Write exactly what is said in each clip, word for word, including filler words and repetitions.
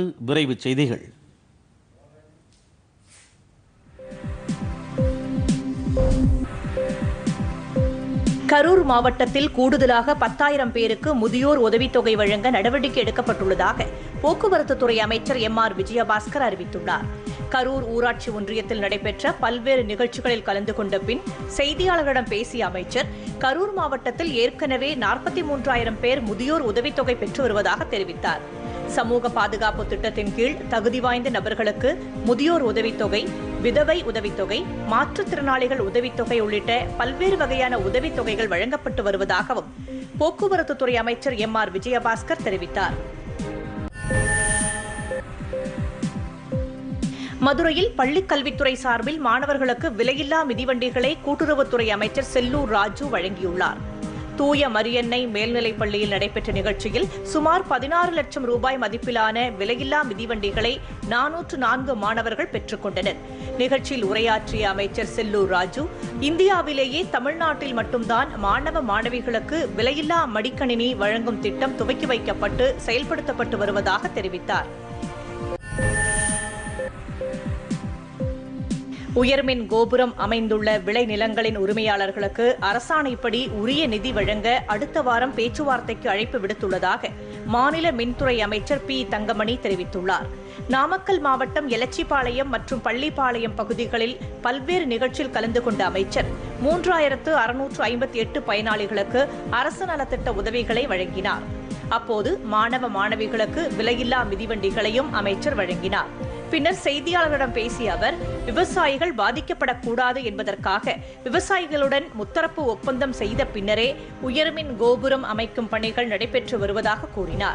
விரைவுச் செய்திகள். கரூர் மாவட்டத்தில் கூடுதலாக பத்தாயிரம் பேருக்கு முதியோர் உதவித்தொகை வழங்க நடவடிக்கை எடுக்கப்பட்டுள்ளதாக போக்குவரத்து துறை அமைச்சர் எம் ஆர் விஜயபாஸ்கர் அறிவித்துள்ளார். கரூர் ஊராட்சி ஒன்றியத்தில் நடைபெற்ற பல்வேறு நிகழ்ச்சிகளில் கலந்து கொண்ட பின் செய்தியாளர்களிடம் பேசிய அமைச்சர், கரூர் மாவட்டத்தில் ஏற்கனவே நாற்பத்தி மூன்றாயிரம் பேர் முதியோர் உதவித்தொகை பெற்று வருவதாக தெரிவித்தார். சமூக பாதுகாப்பு திட்டத்தின் கீழ் தகுதி வாய்ந்த நபர்களுக்கு முதியோர் உதவித்தொகை, விதவை உதவித்தொகை, மாற்றுத்திறனாளிகள் உதவித்தொகை உள்ளிட்ட பல்வேறு வகையான உதவித்தொகைகள் வழங்கப்பட்டு வருவதாகவும் போக்குவரத்து துறை அமைச்சர் எம் ஆர் விஜயபாஸ்கர் தெரிவித்தார். மதுரையில் பள்ளிக் கல்வித்துறை சார்பில் மாணவர்களுக்கு விலையில்லா மிதிவண்டிகளை கூட்டுறவுத்துறை அமைச்சர் செல்லூர் ராஜு வழங்கியுள்ளார். தூய மரியன்னை மேல்நிலைப் பள்ளியில் நடைபெற்ற நிகழ்ச்சியில் சுமார் பதினாறு லட்சம் ரூபாய் மதிப்பிலான விலையில்லா மிதிவண்டிகளை நானூற்று நான்கு மாணவர்கள் பெற்றுக் கொண்டனர். நிகழ்ச்சியில் உரையாற்றிய அமைச்சர் செல்லூர் ராஜு, இந்தியாவிலேயே தமிழ்நாட்டில் மட்டும்தான் மாணவ மாணவிகளுக்கு விலையில்லா மடிக்கணினி வழங்கும் திட்டம் துவக்கி வைக்கப்பட்டு செயல்படுத்தப்பட்டு வருவதாக தெரிவித்தார். உயர்மின் கோபுரம் அமைந்துள்ள விளை நிலங்களின் உரிமையாளர்களுக்கு அரசாணைப்படி உரிய நிதி வழங்க அடுத்த வாரம் பேச்சுவார்த்தைக்கு அழைப்பு விடுத்துள்ளதாக மாநில மின்துறை அமைச்சர் பி தங்கமணி தெரிவித்துள்ளார். நாமக்கல் மாவட்டம் எலச்சிபாளையம் மற்றும் பள்ளிப்பாளையம் பகுதிகளில் பல்வேறு நிகழ்ச்சியில் கலந்து கொண்ட அமைச்சர் மூன்றாயிரத்து அறுநூற்று ஐம்பத்தி எட்டு பயனாளிகளுக்கு அரசு நலத்திட்ட உதவிகளை வழங்கினார். அப்போது மாணவ மாணவிகளுக்கு விலையில்லா மிதிவண்டிகளையும் அமைச்சர் வழங்கினார். பின்னர் செய்தியாளர்களிடம் பேசிய அவர், விவசாயிகள் பாதிக்கப்படக்கூடாது என்பதற்காக விவசாயிகளுடன் முத்தரப்பு ஒப்பந்தம் செய்த பின்னரே உயர்மின் கோபுரம் அமைக்கும் பணிகள் நடைபெற்று வருவதாக கூறினார்.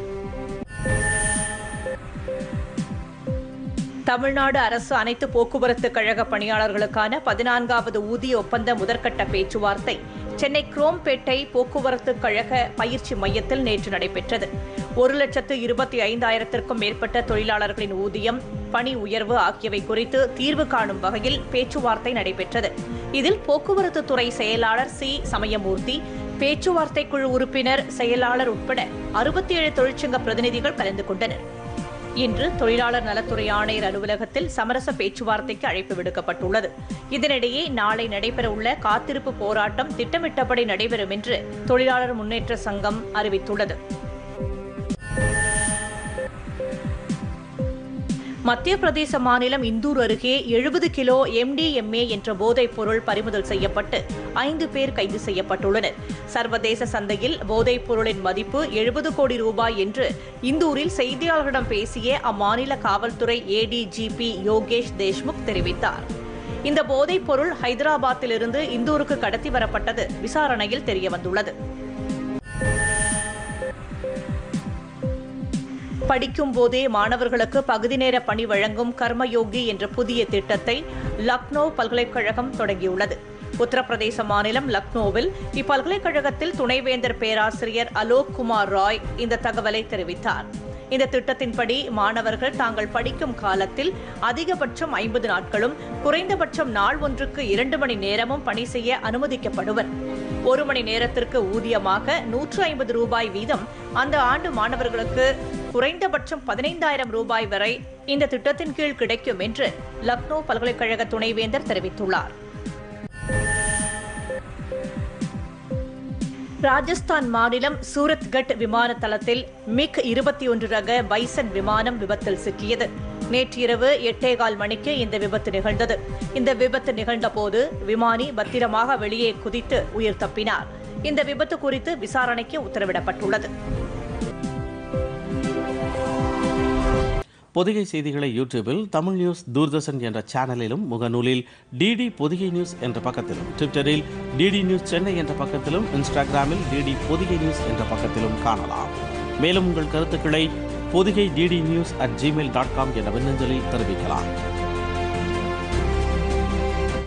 தமிழ்நாடு அரசு அனைத்து போக்குவரத்து கழக பணியாளர்களுக்கான பதினான்காவது ஊதிய ஒப்பந்த முதற்கட்ட பேச்சுவார்த்தை சென்னை குரோம்பேட்டை போக்குவரத்து கழக பயிற்சி மையத்தில் நேற்று நடைபெற்றது. ஒரு லட்சத்து இருபத்தி ஐந்தாயிரத்திற்கும் மேற்பட்ட தொழிலாளர்களின் ஊதியம், பணி உயர்வு ஆகியவை குறித்து தீர்வு காணும் வகையில் பேச்சுவார்த்தை நடைபெற்றது. இதில் போக்குவரத்து துறை செயலாளர் சி சமயமூர்த்தி, பேச்சுவார்த்தை குழு உறுப்பினர், செயலாளர் உட்பட அறுபத்தி ஏழு தொழிற்சங்க பிரதிநிதிகள் கலந்து கொண்டனர். இன்று தொழிலாளர் நலத்துறை ஆணையர் அலுவலகத்தில் சமரச பேச்சுவார்த்தைக்கு அழைப்பு விடுக்கப்பட்டுள்ளது. இதனிடையே நாளை நடைபெறவுள்ள காத்திருப்பு போராட்டம் திட்டமிட்டபடி நடைபெறும் என்று தொழிலாளர் முன்னேற்ற சங்கம் அறிவித்துள்ளது. மத்திய பிரதேச மாநிலம் இந்தூர் அருகே எழுபது கிலோ எம்டிஎம்ஏ என்ற போதைப் பொருள் பறிமுதல் செய்யப்பட்டு ஐந்து பேர் கைது செய்யப்பட்டுள்ளனர். சர்வதேச சந்தையில் போதைப் பொருளின் மதிப்பு எழுபது கோடி ரூபாய் என்று இந்தூரில் செய்தியாளர்களிடம் பேசிய அம்மாநில காவல்துறை ஏடிஜிபி யோகேஷ் தேஷ்முக் தெரிவித்தார். இந்த போதைப் பொருள் ஹைதராபாத்திலிருந்து இந்தூருக்கு கடத்தி வரப்பட்டது விசாரணையில் தெரியவந்துள்ளது. படிக்கும் போதே மாணவர்களுக்கு பகுதி நேர பணி வழங்கும் கர்மயோகி என்ற புதிய திட்டத்தை லக்னோ பல்கலைக்கழகம் தொடங்கியுள்ளது. உத்தரப்பிரதேச மாநிலம் லக்னோவில் இப்பல்கலைக்கழகத்தில் துணைவேந்தர் பேராசிரியர் அலோக் குமார் ராய் இந்த தகவலை தெரிவித்தார். இந்த திட்டத்தின்படி மாணவர்கள் தாங்கள் படிக்கும் காலத்தில் அதிகபட்சம் ஐம்பது நாட்களும் குறைந்தபட்சம் நாள் ஒன்றுக்கு இரண்டு மணி நேரமும் பணி செய்ய அனுமதிக்கப்படுவர். ஒரு மணி நேரத்திற்கு ஊதியமாக நூற்று ஐம்பது ரூபாய் வீதம் அந்த ஆண்டு மாணவர்களுக்கு குறைந்தபட்சம் பதினைந்தாயிரம் ரூபாய் வரை இந்த திட்டத்தின் கீழ் கிடைக்கும் என்று லக்னோ பல்கலைக்கழக துணைவேந்தர் தெரிவித்துள்ளார். ராஜஸ்தான் மாநிலம் சூரத்கட் விமான தளத்தில் மிக் இருபத்தி ஒன்று ரக பைசன் விமானம் விபத்தில் சிக்கியது. நேற்று இரவு எட்டேகால் மணிக்கு இந்த விபத்து நிகழ்ந்தது. இந்த விபத்து நிகழ்ந்தபோது விமானி பத்திரமாக வெளியே குதித்து உயிர் தப்பினார். இந்த விபத்து குறித்து விசாரணைக்கு உத்தரவிடப்பட்டுள்ளது. பொதிகை செய்திகளை யூடியூபில் தமிழ் நியூஸ் தூர்தர்ஷன் என்ற சேனலிலும், முகநூலில் டிடி பொதிகை நியூஸ் என்ற பக்கத்திலும், ட்விட்டரில் டிடி நியூஸ் சென்னை என்ற பக்கத்திலும், இன்ஸ்டாகிராமில் டிடி பொதிகை நியூஸ் என்ற பக்கத்திலும் காணலாம். மேலும் உங்கள் கருத்துக்களை Podhigai DD news at Gmail dot com என்ற மின்னஞ்சலில் தெரிவிக்கலாம்.